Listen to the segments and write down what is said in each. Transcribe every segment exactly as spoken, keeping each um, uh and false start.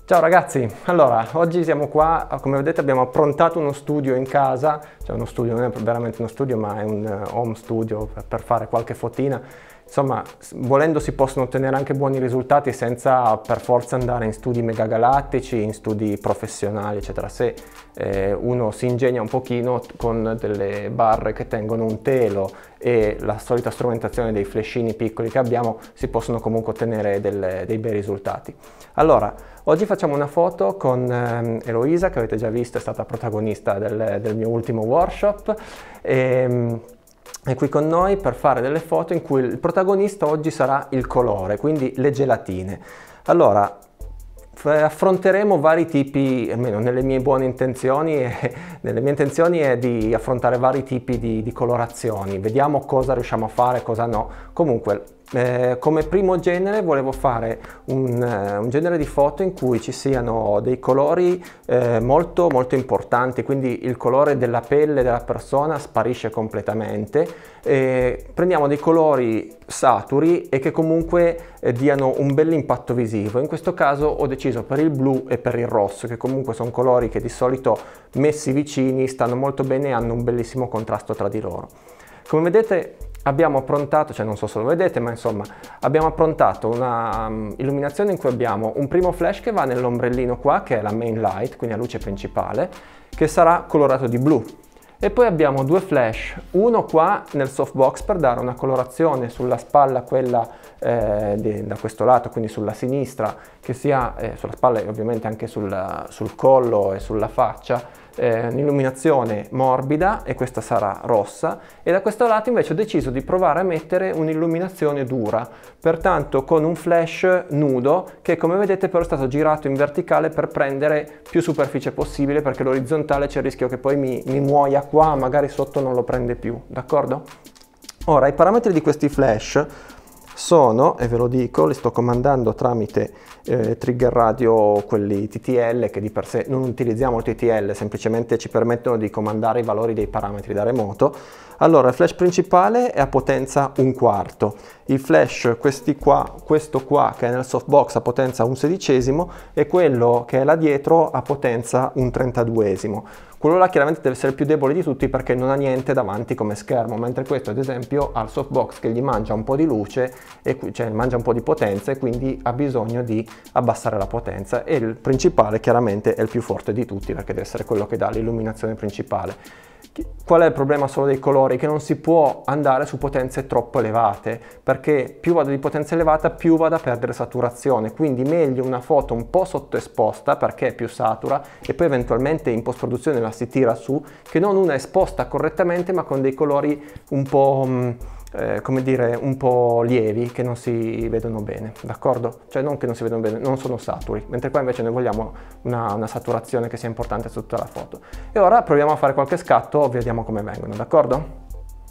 Ciao ragazzi, allora oggi siamo qua, come vedete abbiamo approntato uno studio in casa, cioè uno studio, non è veramente uno studio ma è un home studio per, per fare qualche fotina. Insomma, volendo si possono ottenere anche buoni risultati senza per forza andare in studi megagalattici, in studi professionali eccetera. Se eh, uno si ingegna un pochino con delle barre che tengono un telo e la solita strumentazione dei flashini piccoli che abbiamo, si possono comunque ottenere delle, dei bei risultati. Allora, oggi facciamo una foto con ehm, Eloisa, che avete già visto, è stata protagonista del, del mio ultimo workshop. E, è qui con noi per fare delle foto in cui il protagonista oggi sarà il colore, quindi le gelatine. Allora, affronteremo vari tipi, almeno nelle mie buone intenzioni, e, nelle mie intenzioni è di affrontare vari tipi di, di colorazioni, vediamo cosa riusciamo a fare, cosa no. Comunque, eh, come primo genere volevo fare un, eh, un genere di foto in cui ci siano dei colori eh, molto molto importanti, quindi il colore della pelle della persona sparisce completamente. Eh, prendiamo dei colori saturi e che comunque eh, diano un bel impatto visivo. In questo caso ho deciso per il blu e per il rosso, che comunque sono colori che di solito messi vicini stanno molto bene e hanno un bellissimo contrasto tra di loro. Come vedete abbiamo approntato, cioè non so se lo vedete, ma insomma abbiamo approntato una um, illuminazione in cui abbiamo un primo flash che va nell'ombrellino qua, che è la main light, quindi la luce principale, che sarà colorato di blu. E poi abbiamo due flash, uno qua nel softbox per dare una colorazione sulla spalla, quella eh, di, da questo lato, quindi sulla sinistra, che sia eh, sulla spalla e ovviamente anche sul, sul collo e sulla faccia, eh, un'illuminazione morbida, e questa sarà rossa. E da questo lato invece ho deciso di provare a mettere un'illuminazione dura, pertanto con un flash nudo che, come vedete, però è stato girato in verticale per prendere più superficie possibile, perché l'orizzontale c'è il rischio che poi mi, mi muoia qua, magari sotto non lo prende più, d'accordo? Ora, i parametri di questi flash sono, e ve lo dico, li sto comandando tramite eh, trigger radio, quelli T T L, che di per sé non utilizziamo il T T L, semplicemente ci permettono di comandare i valori dei parametri da remoto. Allora, il flash principale è a potenza un quarto, il flash questi qua, questo qua che è nel softbox a potenza un sedicesimo, e quello che è là dietro a potenza un trentaduesimo. Quello là chiaramente deve essere il più debole di tutti perché non ha niente davanti come schermo, mentre questo ad esempio ha il softbox che gli mangia un po' di luce, e cioè mangia un po' di potenza, e quindi ha bisogno di abbassare la potenza, e il principale chiaramente è il più forte di tutti perché deve essere quello che dà l'illuminazione principale. Qual è il problema solo dei colori? Che non si può andare su potenze troppo elevate, perché più vado di potenza elevata più vado a perdere saturazione, quindi meglio una foto un po' sottoesposta perché è più satura e poi eventualmente in post produzione la si tira su, che non una esposta correttamente ma con dei colori un po' mh, eh, come dire, un po' lievi, che non si vedono bene, d'accordo? Cioè non che non si vedono bene, non sono saturi, mentre qua invece noi vogliamo una, una saturazione che sia importante su tutta la foto. E ora proviamo a fare qualche scatto, vediamo come vengono, d'accordo?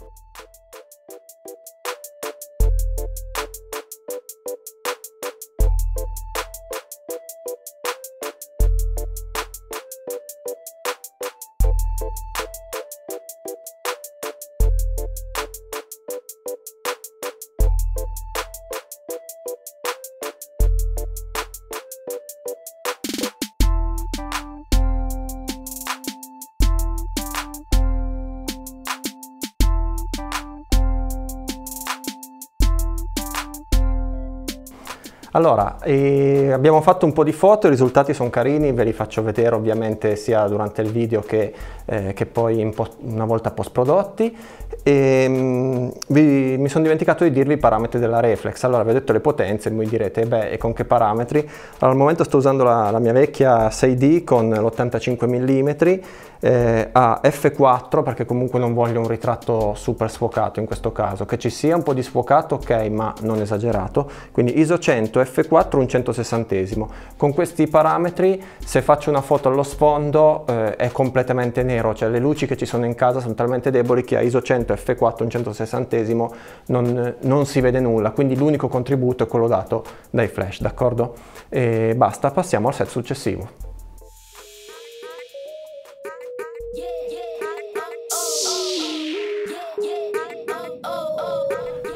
Allora, eh, abbiamo fatto un po' di foto, i risultati sono carini, ve li faccio vedere ovviamente sia durante il video che, eh, che poi in post, una volta post prodotti. E, mh, vi, mi sono dimenticato di dirvi i parametri della reflex. Allora, vi ho detto le potenze, mi direte, beh, e con che parametri? Allora, al momento sto usando la, la mia vecchia sei D con l'ottantacinque millimetri eh, a F quattro, perché comunque non voglio un ritratto super sfocato in questo caso, che ci sia un po' di sfocato, ok, ma non esagerato, quindi I S O cento F quattro un centosessantesimo. Con questi parametri, se faccio una foto allo sfondo eh, è completamente nero, cioè le luci che ci sono in casa sono talmente deboli che a I S O cento F quattro un centosessantesimo non, non si vede nulla, quindi l'unico contributo è quello dato dai flash, d'accordo? E basta, passiamo al set successivo.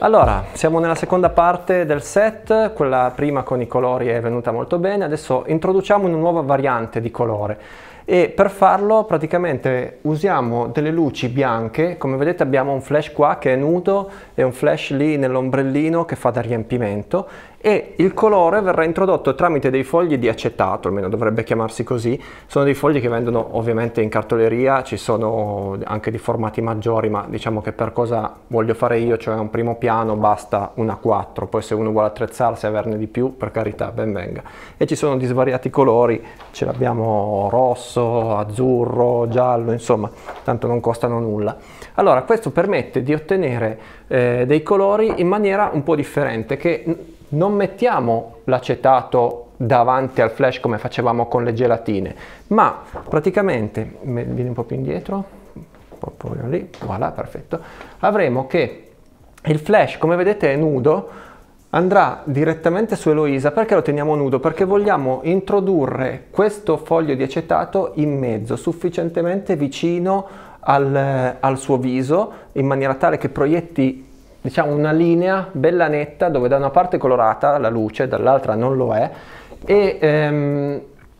Allora, siamo nella seconda parte del set, quella prima con i colori è venuta molto bene, adesso introduciamo una nuova variante di colore. E per farlo praticamente usiamo delle luci bianche, come vedete abbiamo un flash qua che è nudo e un flash lì nell'ombrellino che fa da riempimento, e il colore verrà introdotto tramite dei fogli di acetato, almeno dovrebbe chiamarsi così. Sono dei fogli che vendono ovviamente in cartoleria, ci sono anche di formati maggiori, ma diciamo che per cosa voglio fare io, cioè un primo piano, basta una quattro, poi se uno vuole attrezzarsi e averne di più, per carità, ben venga. E ci sono di svariati colori, ce l'abbiamo rosso, azzurro, giallo, insomma, tanto non costano nulla. Allora, questo permette di ottenere eh, dei colori in maniera un po' differente, che non mettiamo l'acetato davanti al flash come facevamo con le gelatine, ma praticamente, vieni un po' più indietro, proprio lì, voilà, perfetto, avremo che il flash, come vedete, è nudo, andrà direttamente su Eloisa. Perché lo teniamo nudo? Perché vogliamo introdurre questo foglio di acetato in mezzo, sufficientemente vicino al, al suo viso, in maniera tale che proietti, diciamo, una linea bella netta dove da una parte è colorata la luce, dall'altra non lo è, e ehm,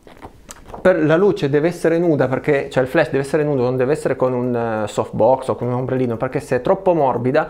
per la luce deve essere nuda, perché cioè il flash deve essere nudo, non deve essere con un uh, softbox o con un ombrellino, perché se è troppo morbida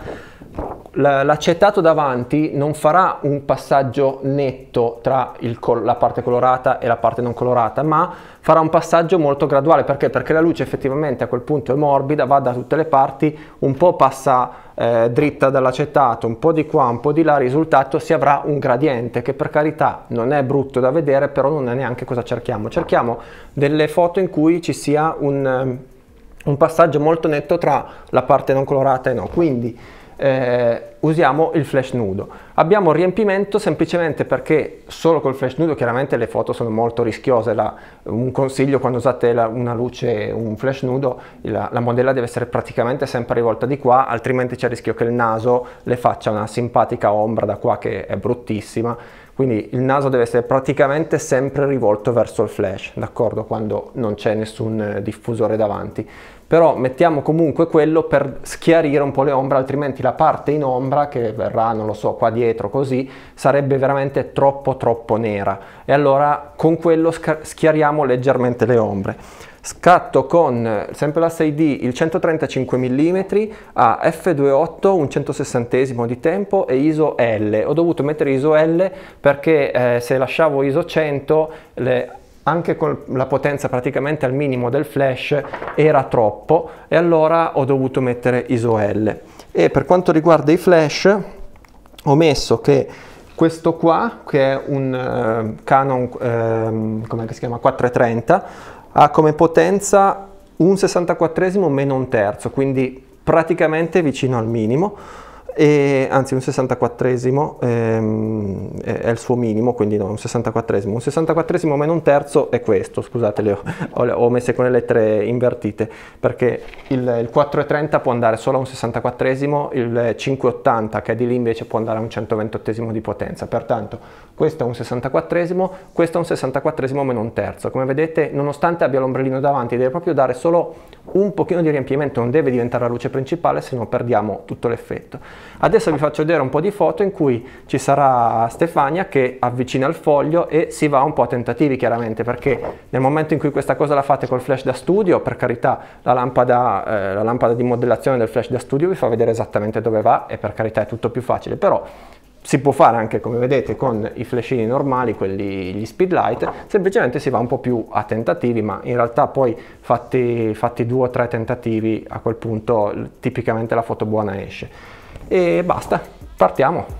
l'acetato davanti non farà un passaggio netto tra il la parte colorata e la parte non colorata, ma farà un passaggio molto graduale. Perché? Perché la luce effettivamente a quel punto è morbida, va da tutte le parti, un po' passa eh, dritta dall'acetato, un po' di qua, un po' di là, risultato si avrà un gradiente che, per carità, non è brutto da vedere, però non è neanche cosa cerchiamo. Cerchiamo delle foto in cui ci sia un, un passaggio molto netto tra la parte non colorata e no, quindi Eh, usiamo il flash nudo. Abbiamo il riempimento semplicemente perché solo col flash nudo chiaramente le foto sono molto rischiose. La, un consiglio quando usate la, una luce, un flash nudo, la, la modella deve essere praticamente sempre rivolta di qua, altrimenti c'è il rischio che il naso le faccia una simpatica ombra da qua che è bruttissima. Quindi il naso deve essere praticamente sempre rivolto verso il flash, d'accordo, quando non c'è nessun diffusore davanti. Però mettiamo comunque quello per schiarire un po' le ombre, altrimenti la parte in ombra che verrà, non lo so, qua dietro così, sarebbe veramente troppo troppo nera, e allora con quello schiariamo leggermente le ombre. Scatto con sempre la sei D il centotrentacinque millimetri a effe due virgola otto, un centosessantesimo di tempo e ISO L. Ho dovuto mettere ISO L perché eh, se lasciavo ISO cento, le, anche con la potenza praticamente al minimo del flash, era troppo, e allora ho dovuto mettere ISO L. E per quanto riguarda i flash, ho messo che questo qua, che è un uh, Canon uh, come si chiama, quattrocentotrenta, ha come potenza un sessantaquattresimo meno un terzo, quindi praticamente vicino al minimo, e, anzi un sessantaquattresimo ehm, è, è il suo minimo, quindi no, un sessantaquattresimo. Un sessantaquattresimo meno un terzo è questo, scusate, le ho, ho, ho messe con le lettere invertite, perché il, il quattrocentotrenta può andare solo a un sessantaquattresimo, il cinquecentottanta che è di lì invece può andare a un centoventotesimo di potenza. Pertanto questo è un sessantaquattresimo, questo è un sessantaquattresimo meno un terzo. Come vedete, nonostante abbia l'ombrellino davanti, deve proprio dare solo un pochino di riempimento, non deve diventare la luce principale, se no perdiamo tutto l'effetto. Adesso vi faccio vedere un po' di foto in cui ci sarà Stefania che avvicina il foglio e si va un po' a tentativi, chiaramente, perché nel momento in cui questa cosa la fate col flash da studio, per carità, la lampada, eh, la lampada di modellazione del flash da studio vi fa vedere esattamente dove va, e per carità è tutto più facile, però si può fare anche, come vedete, con i flashini normali, quelli, gli speedlight, semplicemente si va un po' più a tentativi, ma in realtà poi fatti, fatti due o tre tentativi, a quel punto tipicamente la foto buona esce. E basta, partiamo!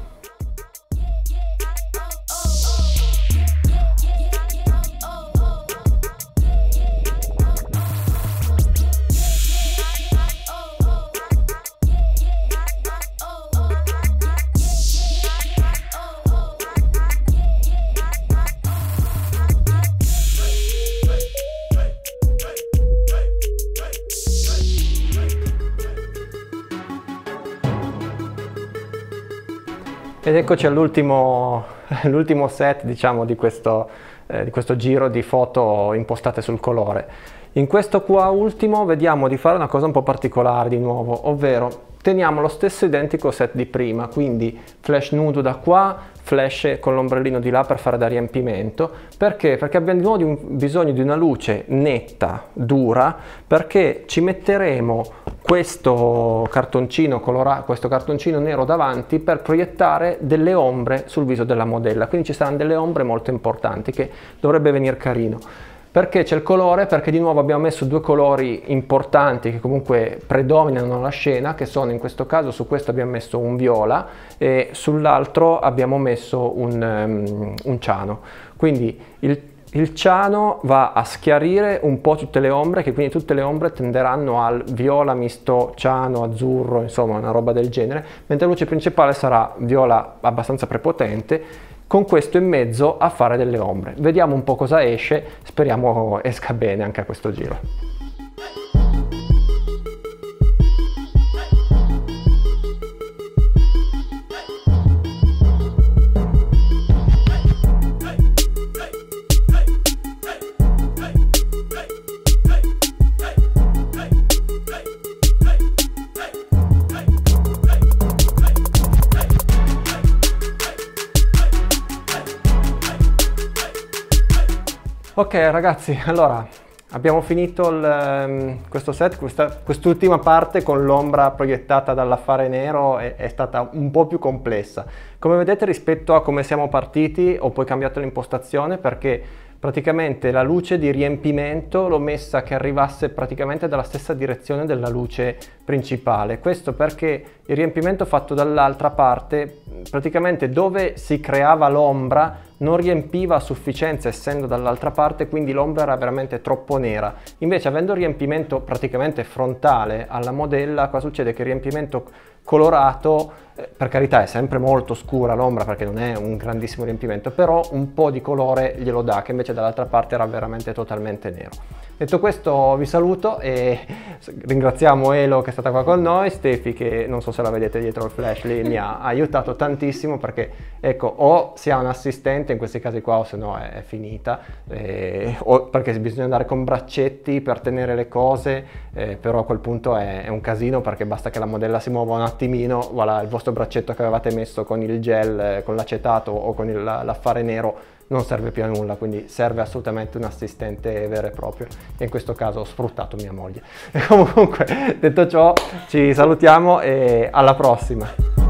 Ed eccoci all'ultimo l'ultimo set, diciamo, di questo, eh, di questo giro di foto impostate sul colore. In questo qua ultimo vediamo di fare una cosa un po' particolare di nuovo, ovvero teniamo lo stesso identico set di prima, quindi flash nudo da qua, flash con l'ombrellino di là per fare da riempimento. Perché? Perché abbiamo di nuovo di un, bisogno di una luce netta, dura, perché ci metteremo questo cartoncino colorato, questo cartoncino nero davanti per proiettare delle ombre sul viso della modella, quindi ci saranno delle ombre molto importanti che dovrebbe venire carino. Perché c'è il colore? Perché di nuovo abbiamo messo due colori importanti che comunque predominano la scena, che sono in questo caso, su questo abbiamo messo un viola e sull'altro abbiamo messo un, um, un ciano. Quindi il, il ciano va a schiarire un po' tutte le ombre, che quindi tutte le ombre tenderanno al viola misto ciano, azzurro, insomma una roba del genere, mentre la luce principale sarà viola abbastanza prepotente, con questo in mezzo a fare delle ombre. Vediamo un po' cosa esce, speriamo esca bene anche a questo giro. Ok ragazzi, allora abbiamo finito il, questo set, questa, quest'ultima parte con l'ombra proiettata dall'affare nero è, è stata un po' più complessa. Come vedete, rispetto a come siamo partiti ho poi cambiato l'impostazione, perché praticamente la luce di riempimento l'ho messa che arrivasse praticamente dalla stessa direzione della luce principale. Questo perché il riempimento fatto dall'altra parte, praticamente dove si creava l'ombra non riempiva a sufficienza essendo dall'altra parte, quindi l'ombra era veramente troppo nera. Invece, avendo il riempimento praticamente frontale alla modella, cosa succede? Che il riempimento colorato, eh, per carità è sempre molto scura l'ombra perché non è un grandissimo riempimento, però un po' di colore glielo dà, che invece dall'altra parte era veramente totalmente nero. Detto questo vi saluto e ringraziamo Elo che è stata qua con noi, Stefi che non so se la vedete dietro il flash lì mi ha aiutato tantissimo, perché ecco, o si ha un assistente in questi casi qua o se no è, è finita, eh, o perché bisogna andare con braccetti per tenere le cose, eh, però a quel punto è, è un casino, perché basta che la modella si muova un attimino, voilà, il vostro braccetto che avevate messo con il gel, eh, con l'acetato o con l'affare nero non serve più a nulla, quindi serve assolutamente un assistente vero e proprio, e in questo caso ho sfruttato mia moglie. E comunque, detto ciò, ci salutiamo e alla prossima!